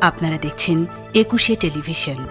আপনারা দেখছেন ২১শে টেলিভিশন।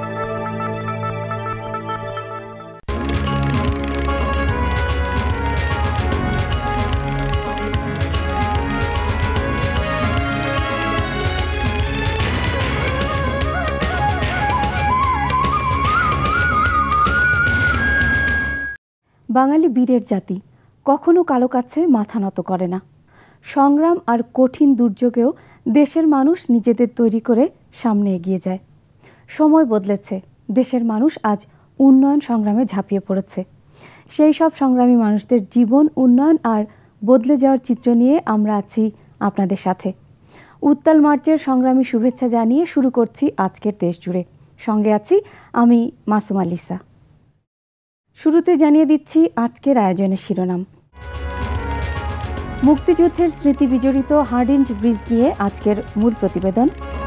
বাঙালি বীরের জাতি, কখনো কারো কাছে মাথা নত করে না। সংগ্রাম আর কঠিন দুর্যোগেও দেশের মানুষ নিজেদের তৈরি করে সামনে এগিয়ে যায়। সময় বদলেছে, দেশের মানুষ আজ উন্নয়ন সংগ্রামে ঝাঁপিয়ে পড়েছে। সেই সব সংগ্রামী মানুষদের জীবন, উন্নয়ন আর বদলে যাওয়ার চিত্র নিয়ে আমরা আছি আপনাদের সাথে। উত্তাল মার্চের সংগ্রামী শুভেচ্ছা জানিয়ে শুরু করছি আজকের দেশ জুড়ে। সঙ্গে আছি আমি মাসুমা লিসা। শুরুতে জানিয়ে দিচ্ছি আজকের আয়োজনের শিরোনাম। মুক্তিযুদ্ধের স্মৃতি বিজড়িত হার্ডিঞ্জ ব্রিজ নিয়ে আজকের মূল প্রতিবেদন।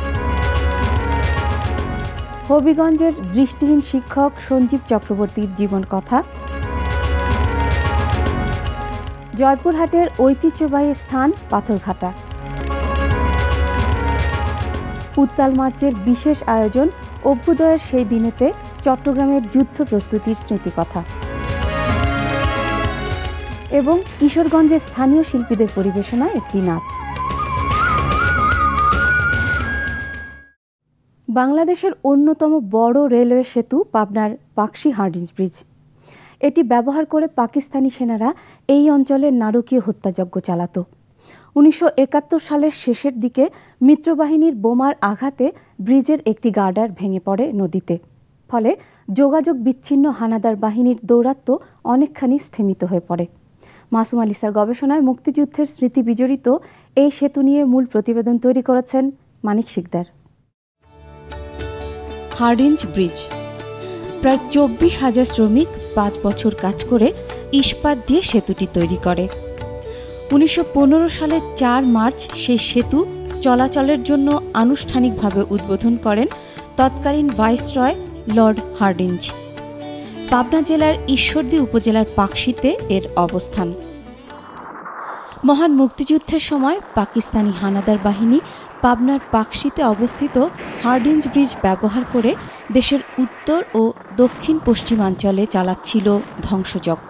হবিগঞ্জের দৃষ্টিহীন শিক্ষক সঞ্জীব চক্রবর্তীর জীবন কথা। জয়পুরহাটের ঐতিহ্যবাহী স্থান পাথরঘাটা। উত্তাল মার্চের বিশেষ আয়োজন অভ্যুদয়ের সেই দিনেতে চট্টগ্রামের যুদ্ধ প্রস্তুতির স্মৃতিকথা এবং কিশোরগঞ্জের স্থানীয় শিল্পীদের পরিবেশনায় একটি নাচ। বাংলাদেশের অন্যতম বড় রেলওয়ে সেতু পাবনার পাকশী হার্ডিঞ্জ ব্রিজ। এটি ব্যবহার করে পাকিস্তানি সেনারা এই অঞ্চলে নারকীয় হত্যাযজ্ঞ চালাত। ১৯৭১ সালের শেষের দিকে মিত্রবাহিনীর বোমার আঘাতে ব্রিজের একটি গার্ডার ভেঙে পড়ে নদীতে। ফলে যোগাযোগ বিচ্ছিন্ন হানাদার বাহিনীর দৌরাত্ম্য অনেকখানি স্থিমিত হয়ে পড়ে। মাসুমা লিসার গবেষণায় মুক্তিযুদ্ধের স্মৃতি বিজড়িত এই সেতু নিয়ে মূল প্রতিবেদন তৈরি করেছেন মানিক শিকদার। হার্ডিঞ্জ ব্রিজ প্রায় ২৪,০০০ শ্রমিক ৫ বছর কাজ করে ইস্পাত দিয়ে সেতুটি তৈরি করে। ১৯১৫ সালের ৪ মার্চ সেই সেতু চলাচলের জন্য আনুষ্ঠানিকভাবে উদ্বোধন করেন তৎকালীন ভাইসরয় লর্ড হার্ডিঞ্জ। পাবনা জেলার ঈশ্বরদী উপজেলার পাকশীতে এর অবস্থান। মহান মুক্তিযুদ্ধের সময় পাকিস্তানি হানাদার বাহিনী পাবনার পাকশীতে অবস্থিত হার্ডিঞ্জ ব্রিজ ব্যবহার করে দেশের উত্তর ও দক্ষিণ পশ্চিমাঞ্চলে চালাচ্ছিল ধ্বংসযজ্ঞ।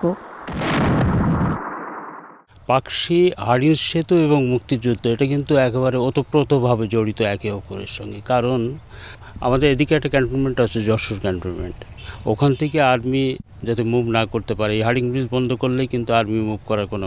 পাকশী হার্ডিঞ্জ সেতু এবং মুক্তিযুদ্ধ এটা কিন্তু একেবারে ওতপ্রোতভাবে জড়িত একে অপরের সঙ্গে। কারণ আমাদের এদিকে একটা ক্যান্টনমেন্ট আছে, যশোর ক্যান্টনমেন্ট। ওখান থেকে আর্মি যাতে মুভ না করতে পারে, এই হার্ডিঞ্জ ব্রিজ বন্ধ করলেই কিন্তু আর্মি মুভ করার কোনো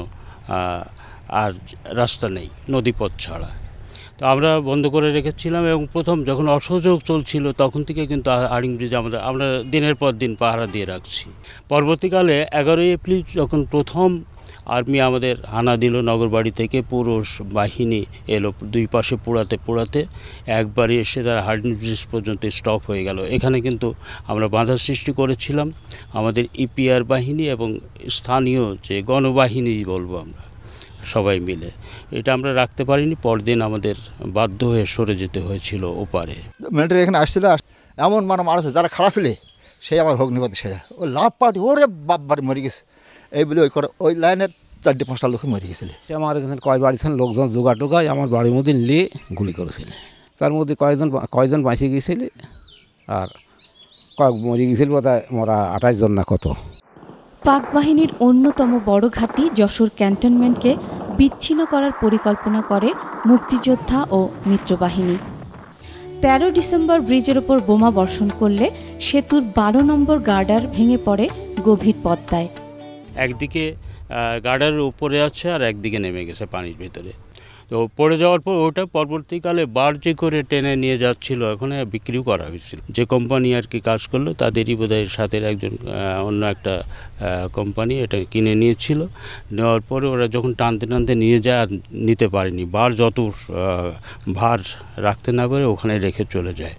আর রাস্তা নেই, নদীপথ ছাড়া। তো আমরা বন্ধ করে রেখেছিলাম এবং প্রথম যখন অসহযোগ চলছিল তখন থেকে কিন্তু হার্ডিঞ্জ ব্রিজ আমরা দিনের পর দিন পাহারা দিয়ে রাখছি। পরবর্তীকালে ১১ই এপ্রিল যখন প্রথম আর্মি আমাদের হানা দিল নগরবাড়ি থেকে, পুরো বাহিনী এলো দুই পাশে পোড়াতে একবারে এসে তারা হার্ডিঞ্জ ব্রিজ পর্যন্ত স্টপ হয়ে গেল। এখানে কিন্তু আমরা বাধা সৃষ্টি করেছিলাম আমাদের ইপিআর বাহিনী এবং স্থানীয় যে গণবাহিনী বলবো আমরা সবাই মিলে। এটা আমরা রাখতে পারিনি, পরদিন আমাদের বাধ্য হয়ে সরে যেতে হয়েছিল ওপারে। মিলিটারি এখানে আসছিল, এমন মানুষ যারা খারাপ ছিল সেই আমার ভগ্নিপতি সেটা ও লাভ পার্টি ওরে বাবার মরে গেছে এই বলে ওই লাইনের ৪-৫টা লোক মরে গেছিল। আমার এখানে কয় বাড়ি ছিলেন লোকজন জোগাটোগায় আমার বাড়ির মধ্যে নিয়ে গুলি করেছিল। তার মধ্যে কয়জন বাঁচিয়ে গিয়েছিল আর কয়েক মরে গিয়েছিল, বোধহয় মরা ২৮ জন না কত। পাক বাহিনীর অন্যতম বড় ঘাঁটি যশোর ক্যান্টনমেন্টকে বিচ্ছিন্ন করার পরিকল্পনা করে মুক্তিযোদ্ধা ও মিত্রবাহিনী। ১৩ ডিসেম্বর ব্রিজের ওপর বোমা বর্ষণ করলে সেতুর ১২ নম্বর গার্ডার ভেঙে পড়ে গভীর পদ্মায়। একদিকে গার্ডারের উপরে আছে আর একদিকে নেমে গেছে পানির ভিতরে। তো পড়ে যাওয়ার পর ওটা পরবর্তীকালে বার্জে করে টেনে নিয়ে যাচ্ছিল, ওখানে বিক্রিও করা হয়েছিল। যে কোম্পানি আর কি কাজ করলো তাদেরই বোধহয় সাথে একজন অন্য একটা কোম্পানি এটা কিনে নিয়েছিল। নেওয়ার পরে ওরা যখন টানতে নিয়ে যায় আর নিতে পারেনি, বার যত ভার রাখতে না পারে ওখানে রেখে চলে যায়।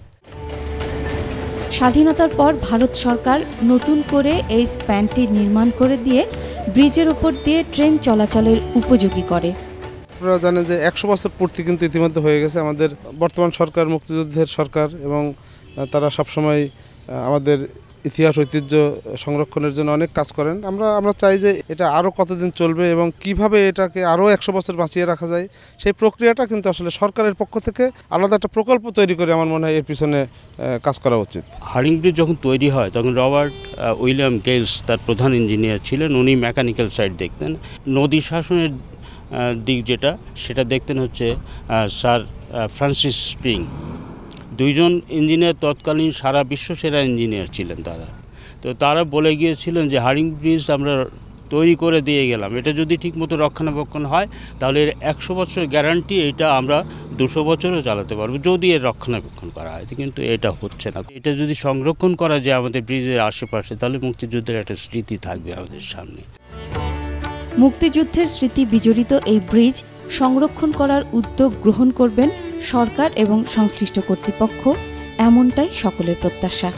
স্বাধীনতার পর ভারত সরকার নতুন করে এই স্প্যানটি নির্মাণ করে দিয়ে ব্রিজের উপর দিয়ে ট্রেন চলাচলের উপযোগী করে। আপনারা জানেন যে ১০০ বছর পূর্তি কিন্তু ইতিমধ্যে হয়ে গেছে আমাদের বর্তমান সরকার, মুক্তিযুদ্ধের সরকার, এবং তারা সবসময় আমাদের ইতিহাস ঐতিহ্য সংরক্ষণের জন্য অনেক কাজ করেন। আমরা চাই যে এটা আরও কতদিন চলবে এবং কিভাবে এটাকে আরও 100 বছর বাঁচিয়ে রাখা যায়, সেই প্রক্রিয়াটা কিন্তু আসলে সরকারের পক্ষ থেকে আলাদা একটা প্রকল্প তৈরি করে আমার মনে হয় এর পিছনে কাজ করা উচিত। হার্ডিং ব্রিজ যখন তৈরি হয় তখন রবার্ট উইলিয়াম গেলস তার প্রধান ইঞ্জিনিয়ার ছিলেন। উনি মেকানিক্যাল সাইড দেখতেন, নদী শাসনের দিক সেটা দেখতেন হচ্ছে স্যার ফ্রান্সিস স্প্রিং। দুইজন ইঞ্জিনিয়ার তৎকালীন সারা বিশ্ব সেরা ইঞ্জিনিয়ার ছিলেন তারা। তো তারা বলে গিয়েছিলেন যে হার্ডিং ব্রিজ আমরা তৈরি করে দিয়ে গেলাম, এটা যদি ঠিকমতো রক্ষণাবেক্ষণ হয় তাহলে এর 100 বছরের গ্যারান্টি, এটা আমরা 200 বছরও চালাতে পারবো যদি এর রক্ষণাবেক্ষণ করা হয়। কিন্তু এটা হচ্ছে না। এটা যদি সংরক্ষণ করা যায় আমাদের ব্রিজের আশেপাশে, তাহলে মুক্তিযুদ্ধের একটা স্মৃতি থাকবে আমাদের সামনে। মুক্তিযুদ্ধের স্মৃতি বিজড়িত এই ব্রিজ সংরক্ষণ করার উদ্যোগ গ্রহণ করবেন সরকার এবং সংশ্লিষ্ট কর্তৃপক্ষ, এমনটাই সকলের প্রত্যাশা।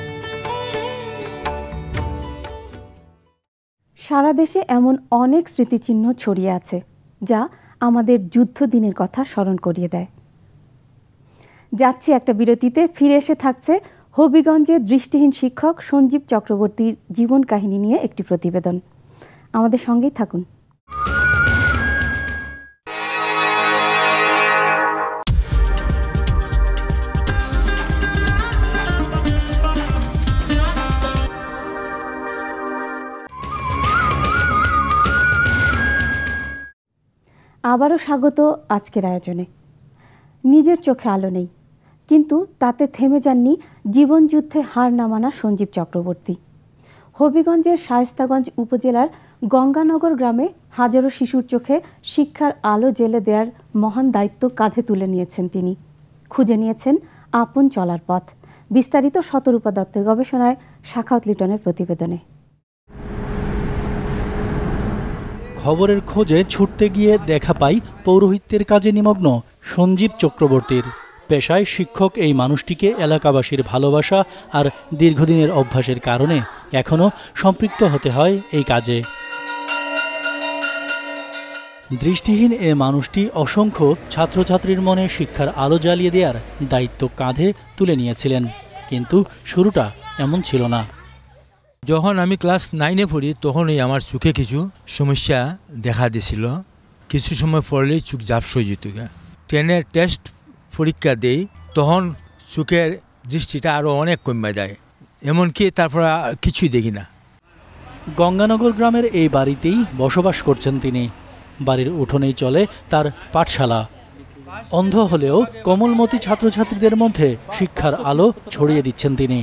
সারা দেশে এমন অনেক স্মৃতিচিহ্ন ছড়িয়ে আছে যা আমাদের যুদ্ধ দিনের কথা স্মরণ করিয়ে দেয়। যাচ্ছি একটা বিরতিতে, ফিরে এসে থাকছে হবিগঞ্জের দৃষ্টিহীন শিক্ষক সঞ্জীব চক্রবর্তীর জীবন কাহিনী নিয়ে একটি প্রতিবেদন। আমাদের সঙ্গেই থাকুন। আবারও স্বাগত আজকের আয়োজনে। নিজের চোখে আলো নেই, কিন্তু তাতে থেমে যাননি জীবনযুদ্ধে হার না মানা সঞ্জীব চক্রবর্তী। হবিগঞ্জের শায়েস্তাগঞ্জ উপজেলার গঙ্গানগর গ্রামে হাজারো শিশুর চোখে শিক্ষার আলো জ্বেলে দেওয়ার মহান দায়িত্ব কাঁধে তুলে নিয়েছেন তিনি। খুঁজে নিয়েছেন আপন চলার পথ। বিস্তারিত শতরূপা দত্তের গবেষণায় শাখাওয়াত লিটনের প্রতিবেদনে। খবরের খোঁজে ছুটতে গিয়ে দেখা পাই পৌরোহিত্যের কাজে নিমগ্ন সঞ্জীব চক্রবর্তীর। পেশায় শিক্ষক এই মানুষটিকে এলাকাবাসীর ভালোবাসা আর দীর্ঘদিনের অভ্যাসের কারণে এখনও সম্পৃক্ত হতে হয় এই কাজে। দৃষ্টিহীন এ মানুষটি অসংখ্য ছাত্রছাত্রীর মনে শিক্ষার আলো জ্বালিয়ে দেওয়ার দায়িত্ব কাঁধে তুলে নিয়েছিলেন, কিন্তু শুরুটা এমন ছিল না। যখন আমি ক্লাস 9-এ পড়ি তখনই আমার চোখে কিছু সমস্যা দেখা দিয়েছিল। কিছু সময় পড়লেই চোখ ঝাপস হয়ে যেত। 10-এর টেস্ট পরীক্ষা দেই, তখন চোখের দৃষ্টিটা আরও অনেক কমে যায়, এমনকি তারপর কিছুই দেখি না। গঙ্গানগর গ্রামের এই বাড়িতেই বসবাস করছেন তিনি। বাড়ির উঠোনেই চলে তার পাঠশালা। অন্ধ হলেও কোমলমতি ছাত্রছাত্রীদের মধ্যে শিক্ষার আলো ছড়িয়ে দিচ্ছেন তিনি।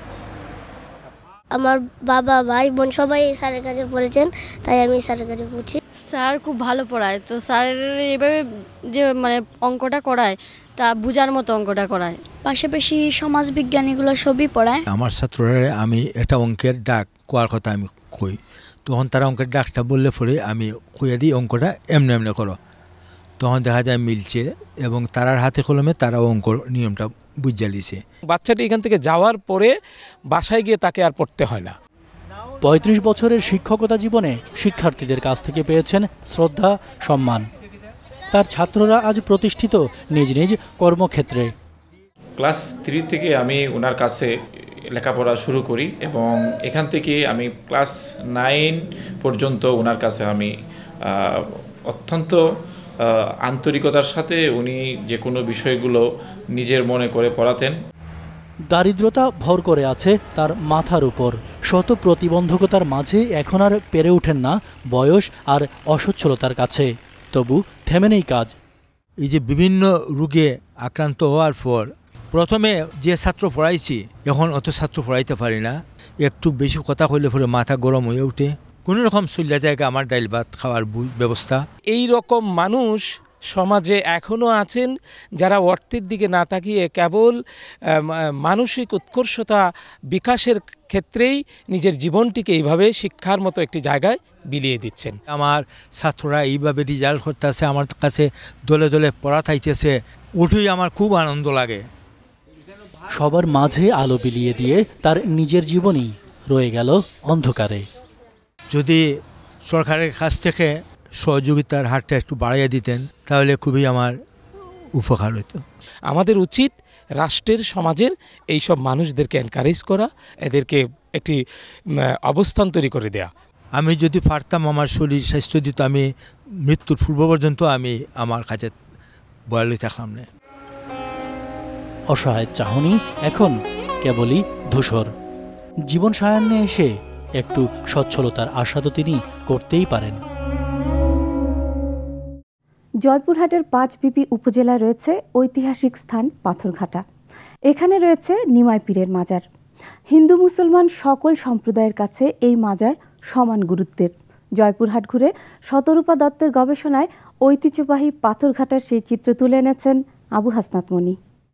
আমার বাবা ভাই বোন সবাই এই স্যারের কাছে পড়েছেন, তাই আমি স্যারের কাছে পড়ছি। স্যার খুব ভালো পড়ায়, তো স্যার এভাবে যে অঙ্কটা করায় তা বোঝার মতো অঙ্কটা করায়। পাশাপাশি সমাজ বিজ্ঞানীগুলো সবই পড়ায়। আমার ছাত্ররা আমি একটা অঙ্কের ডাক কোয়ার কথা আমি কই, তখন তারা অঙ্কের ডাকটা বললে পরে আমি কইয়া দিই অঙ্কটা এমনি এমনি করো, তখন দেখা যায় মিলছে এবং তারার হাতে কলমে তারা অঙ্ক নিয়মটা বুঝিয়ে দিয়েছে। বাচ্চাটি এখান থেকে যাওয়ার পরে বাসায় গিয়ে তাকে আর পড়তে হয় না। 35 বছরের শিক্ষকতা জীবনে শিক্ষার্থীদের কাছ থেকে পেয়েছেন শ্রদ্ধা, সম্মান। তার ছাত্ররা আজ প্রতিষ্ঠিত নিজ নিজ কর্মক্ষেত্রে। ক্লাস 3 থেকে আমি ওনার কাছে লেখাপড়া শুরু করি এবং এখান থেকে আমি ক্লাস 9 পর্যন্ত ওনার কাছে আমি অত্যন্ত আন্তরিকতার সাথে উনি যে কোনো বিষয়গুলো নিজের মনে করে পড়াতেন। দারিদ্রতা ভর করে আছে তার মাথার উপর। শত প্রতিবন্ধকতার মাঝে এখন আর পেরে ওঠেন না বয়স আর অসচ্ছলতার কাছে, তবু থেমে নেই কাজ। এই যে বিভিন্ন রোগে আক্রান্ত হওয়ার পর প্রথমে যে ছাত্র পড়াইছি এখন অত ছাত্র পড়াইতে পারি না। একটু বেশি কথা কইলে পরে মাথা গরম হয়ে ওঠে। কোনো রকম চলিয়া জায়গা আমার ডাইল ভাত খাওয়ার ব্যবস্থা। এই রকম মানুষ সমাজে এখনও আছেন যারা অর্থের দিকে না তাকিয়ে কেবল মানসিক উৎকর্ষতা বিকাশের ক্ষেত্রেই নিজের জীবনটিকে এইভাবে শিক্ষার মতো একটি জায়গায় বিলিয়ে দিচ্ছেন। আমার ছাত্ররা এইভাবে রেজাল্ট করতেছে, আমার কাছে দলে দলে পড়া থাইতেছে, উঠেই আমার খুব আনন্দ লাগে। সবার মাঝে আলো বিলিয়ে দিয়ে তার নিজের জীবনই রয়ে গেল অন্ধকারে। যদি সরকারের কাছ থেকে সহযোগিতার হারটা একটু বাড়িয়ে দিতেন তাহলে খুবই আমার উপকার হতো। আমাদের উচিত রাষ্ট্রের, সমাজের এইসব মানুষদেরকে এনকারেজ করা, এদেরকে একটি অবস্থান তৈরি করে দেয়া। আমি যদি পারতাম আমার শরীর স্বাস্থ্য দিত, আমি মৃত্যুর পূর্ব পর্যন্ত আমি আমার কাছে বয়ালি থাকলাম না। অসহায় চাহনি এখন কেবলই ধূসর। জীবন সায়ান্নে এসে একটু সচ্ছলতার আশা তো তিনি করতেই পারেন। জয়পুরহাটের পাঁচবিবি উপজেলায় রয়েছে ঐতিহাসিক স্থান পাথরঘাটা। এখানে রয়েছে নিমাই পীরের মাজার। হিন্দু মুসলমান সকল সম্প্রদায়ের কাছে এই মাজার সমান গুরুত্বের। জয়পুরহাট ঘুরে শতরূপা দত্তের গবেষণায় ঐতিহ্যবাহী পাথরঘাটার সেই চিত্র তুলে এনেছেন আবু হাসনাত মনি।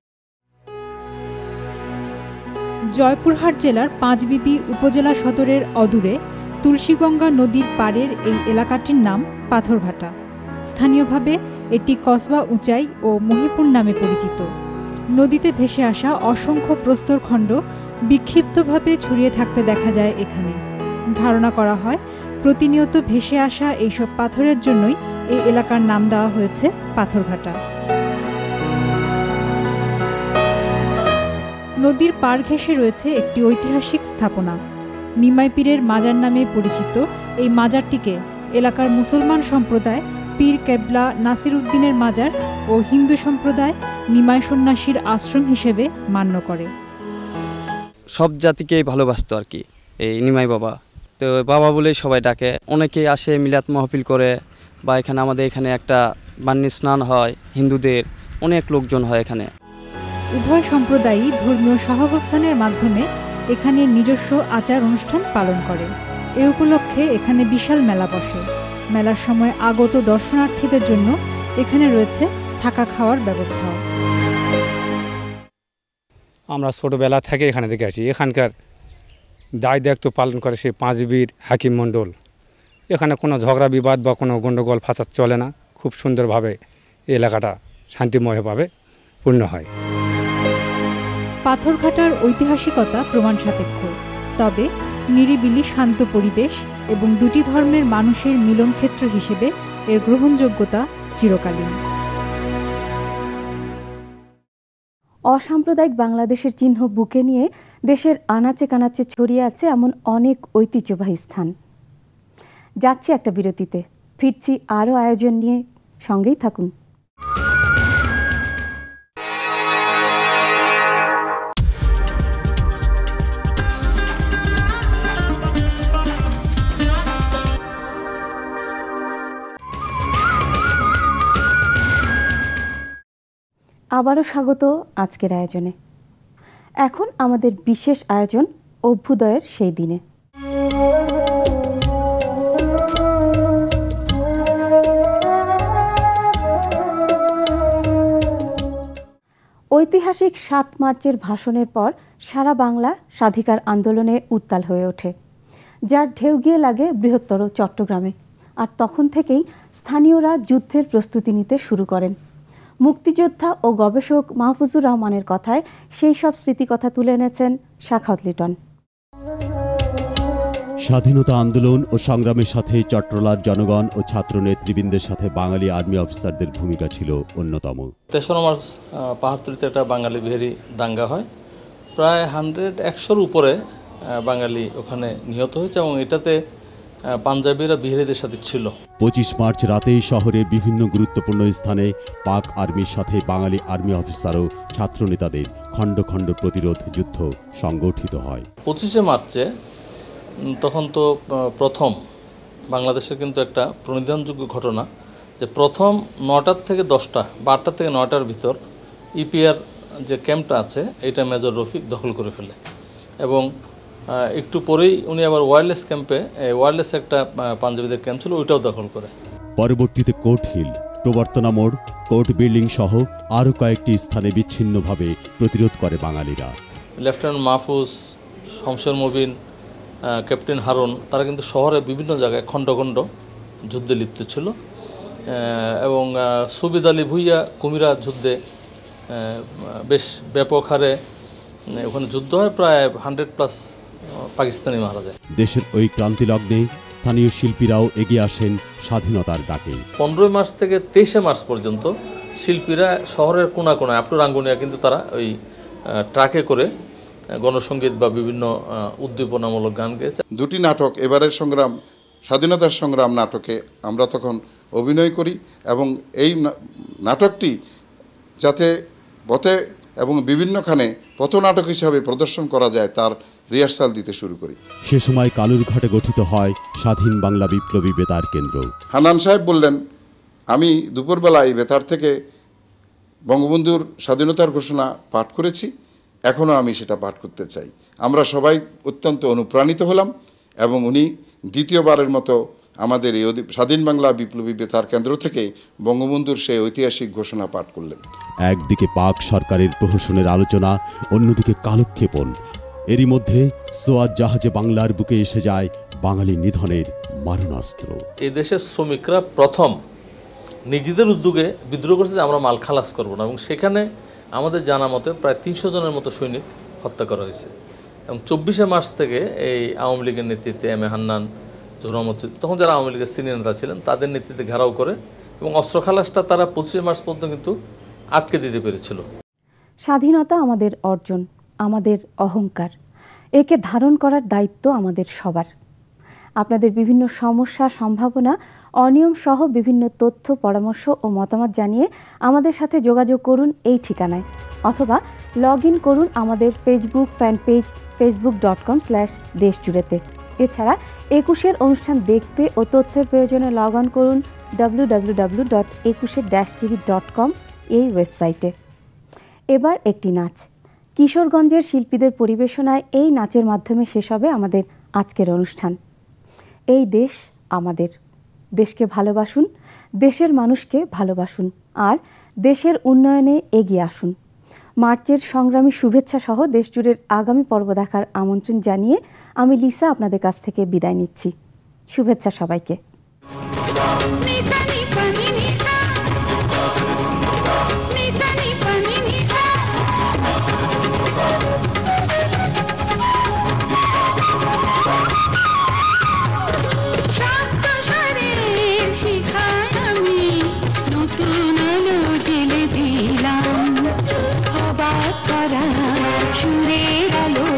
জয়পুরহাট জেলার পাঁচবিবি উপজেলা সদরের অদূরে তুলসীগঙ্গা নদীর পাড়ের এই এলাকাটির নাম পাথরঘাটা। স্থানীয়ভাবে এটি কসবা উঁচাই ও মহিপুর নামে পরিচিত। নদীতে ভেসে আসা অসংখ্য প্রস্তরখণ্ড বিক্ষিপ্তভাবে ছড়িয়ে থাকতে দেখা যায় এখানে। ধারণা করা হয় প্রতিনিয়ত ভেসে আসা এইসব পাথরের জন্যই এই এলাকার নাম দেওয়া হয়েছে পাথরঘাটা। নদীর পাড় ঘেঁষে রয়েছে একটি ঐতিহাসিক স্থাপনা। নিমাই পীরের মাজার নামে পরিচিত এই মাজারটিকে এলাকার মুসলমান সম্প্রদায় পীর কেবলা নাসির উদ্দিনের মাজার ও হিন্দু সম্প্রদায় নিমাই সন্ন্যাসীর আশ্রম হিসেবে মান্য করে। সব জাতিকেই ভালোবাসতো আর কি এই নিমাই বাবা, তো বাবা বলেই সবাই ডাকে। অনেকেই আসে মিলাদ মাহফিল করে, বা এখানে আমাদের এখানে একটা বান্নি স্নান হয়, হিন্দুদের অনেক লোকজন হয় এখানে। উভয় সম্প্রদায়ই ধর্মীয় সহাবস্থানের মাধ্যমে এখানে নিজস্ব আচার অনুষ্ঠান পালন করে। এ উপলক্ষে এখানে বিশাল মেলা বসে। মেলার সময় আগত দর্শনার্থীদের জন্য এখানে রয়েছে থাকা খাওয়ার ব্যবস্থা। আমরা ছোটোবেলা থেকে এখানে দেখে আসি। এখানকার দায় দায়িত্ব পালন করে সে পাঁচবির হাকিম মণ্ডল। এখানে কোনো ঝগড়া বিবাদ বা কোনো গণ্ডগোল ফাসাদ চলে না। খুব সুন্দরভাবে এই এলাকাটা শান্তিময়ভাবে পূর্ণ হয়। পাথরঘাটার ঐতিহাসিকতা প্রমাণ সাপেক্ষ, তবে নিরিবিলি শান্ত পরিবেশ এবং দুটি ধর্মের মানুষের মিলনক্ষেত্র হিসেবে এর গ্রহণযোগ্যতা চিরকালীন। অসাম্প্রদায়িক বাংলাদেশের চিহ্ন বুকে নিয়ে দেশের আনাচে কানাচে ছড়িয়ে আছে এমন অনেক ঐতিহ্যবাহী স্থান। যাচ্ছি একটা বিরতিতে, ফিরছি আরও আয়োজন নিয়ে, সঙ্গেই থাকুন। আবারও স্বাগত আজকের আয়োজনে। এখন আমাদের বিশেষ আয়োজন অভ্যুদয়ের সেই দিনে। ঐতিহাসিক ৭ মার্চের ভাষণের পর সারা বাংলা স্বাধিকার আন্দোলনে উত্তাল হয়ে ওঠে, যার ঢেউ গিয়ে লাগে বৃহত্তর চট্টগ্রামে। আর তখন থেকেই স্থানীয়রা যুদ্ধের প্রস্তুতি নিতে শুরু করেন। মুক্তিযোদ্ধা ও গবেষক মাহফুজুর রহমানের কথায় সেই সব স্মৃতিকথা তুলে এনেছেন শাখাওয়াত লিটন। স্বাধীনতা আন্দোলন ও সংগ্রামের সাথে চট্টলার জনগণ ও ছাত্র নেতৃবৃন্দের সাথে বাঙালি আর্মি অফিসারদের ভূমিকা ছিল অন্যতম। ৩রা মার্চ পাহাড়তলীতে একটা বাঙালি বিহারি দাঙ্গা হয়। প্রায় 100-100-র উপরে বাঙালি ওখানে নিহত হয়েছে এবং এটাতে পাঞ্জাবিরা বিহারিদের সাথে ছিল। 25 মার্চ রাতেই শহরের বিভিন্ন গুরুত্বপূর্ণ স্থানে পাক আর্মির সাথে বাঙালি আর্মি অফিসার ও ছাত্র নেতাদের খণ্ড খণ্ড প্রতিরোধ যুদ্ধ সংগঠিত হয়। 25শে মার্চে তখন তো প্রথম বাংলাদেশের কিন্তু একটা প্রণিধানযোগ্য ঘটনা যে প্রথম 9টা থেকে 10টা বা 8টা থেকে 9টার ভিতর ইপিআর যে ক্যাম্পটা আছে এটা মেজর রফিক দখল করে ফেলে এবং একটু পরেই উনি আবার ওয়্যারলেস ক্যাম্পে, ওয়্যারলেস একটা পাঞ্জাবিদের ক্যাম্প ছিল, ওইটাও দখল করে। পরবর্তীতে কোর্ট হিল, প্রবর্তনা মোড়, কোর্ট বিল্ডিং সহ আরও কয়েকটি স্থানে বিচ্ছিন্নভাবে প্রতিরোধ করে বাঙালিরা। লেফটেন্যান্ট মাহফুজ, শমশের মুবিন, ক্যাপ্টেন হারুন তারা কিন্তু শহরে বিভিন্ন জায়গায় খণ্ড খণ্ড যুদ্ধে লিপ্ত ছিল এবং সুবিদ আলী ভুইয়া কুমিরা যুদ্ধে বেশ ব্যাপক হারে ওখানে যুদ্ধ হয়, প্রায় 100+ পাকিস্তানি মারা যায়। দেশের ওই ক্রান্তি লগ্নে স্থানীয় শিল্পীরাও এগিয়ে আসেন স্বাধীনতার ডাকে। 15 মার্চ থেকে 23শে মার্চ পর্যন্ত শিল্পীরা শহরের কোনা কোনায় আপ টু রাঙ্গুনিয়া কিন্তু তারা ওই ট্রাকে করে গণসঙ্গীত বা বিভিন্ন উদ্দীপনামূলক গান গেয়েছে। দুটি নাটক এবারের সংগ্রাম, স্বাধীনতার সংগ্রাম নাটকে আমরা তখন অভিনয় করি এবং এই নাটকটি যাতে পথে এবং বিভিন্নখানে পথনাটক হিসাবে প্রদর্শন করা যায় তার রিহার্সাল দিতে শুরু করি। সে সময় কালুরঘাটে গঠিত হয় স্বাধীন বাংলা বিপ্লবী বেতার কেন্দ্র। হান্নান সাহেব বললেন, আমি দুপুরবেলায় বেতার থেকে বঙ্গবন্ধুর স্বাধীনতার ঘোষণা পাঠ করেছি, এখনও আমি সেটা পাঠ করতে চাই। আমরা সবাই অত্যন্ত অনুপ্রাণিত হলাম এবং উনি দ্বিতীয়বারের মতো আমাদের এই স্বাধীন বাংলা বিপ্লবী বেতার কেন্দ্র থেকে বঙ্গবন্ধুর সেই ঐতিহাসিক ঘোষণা পাঠ করলেন। একদিকে পাক সরকারের প্রহসনের আলোচনা, অন্যদিকে কালক্ষেপণ। এরই মধ্যে সোয়াজ জাহাজে বাংলার বুকে এসে যায় বাঙালি নিধনের মারণাস্ত্র। এই দেশের শ্রমিকরা প্রথম নিজেদের উদ্যোগে বিদ্রোহ করছে যে আমরা মাল খালাস করব না, এবং সেখানে আমাদের জানা মতে প্রায় 300 জনের মতো সৈনিক হত্যা করা হয়েছে। এবং 24শে মার্চ থেকে এই আওয়ামী লীগের নেতৃত্বে এম এ হান্নান, জহুর আহমদ, তখন যারা আওয়ামী লীগের সিনিয়র নেতা ছিলেন তাদের নেতৃত্বে ঘেরাও করে এবং অস্ত্র খালাসটা তারা 25শে মার্চ পর্যন্ত কিন্তু আটকে দিতে পেরেছিল। স্বাধীনতা আমাদের অর্জন, আমাদের অহংকার। একে ধারণ করার দায়িত্ব আমাদের সবার। আপনাদের বিভিন্ন সমস্যা, সম্ভাবনা, অনিয়ম সহ বিভিন্ন তথ্য, পরামর্শ ও মতামত জানিয়ে আমাদের সাথে যোগাযোগ করুন এই ঠিকানায়, অথবা লগ ইন করুন আমাদের ফেসবুক ফ্যান পেজ facebook.com/দেশজুড়েতে। এছাড়া 21-এর অনুষ্ঠান দেখতে ও তথ্যের প্রয়োজনে লগ অন করুন www.21-tv.com এই ওয়েবসাইটে। এবার একটি নাচ। কিশোরগঞ্জের শিল্পীদের পরিবেশনায় এই নাচের মাধ্যমে শেষ হবে আমাদের আজকের অনুষ্ঠান। এই দেশ আমাদের। দেশকে ভালোবাসুন, দেশের মানুষকে ভালোবাসুন, আর দেশের উন্নয়নে এগিয়ে আসুন। মার্চের সংগ্রামী শুভেচ্ছা সহ দেশজুড়ের আগামী পর্ব দেখার আমন্ত্রণ জানিয়ে আমি লিসা আপনাদের কাছ থেকে বিদায় নিচ্ছি। শুভেচ্ছা সবাইকে। সুরের আলো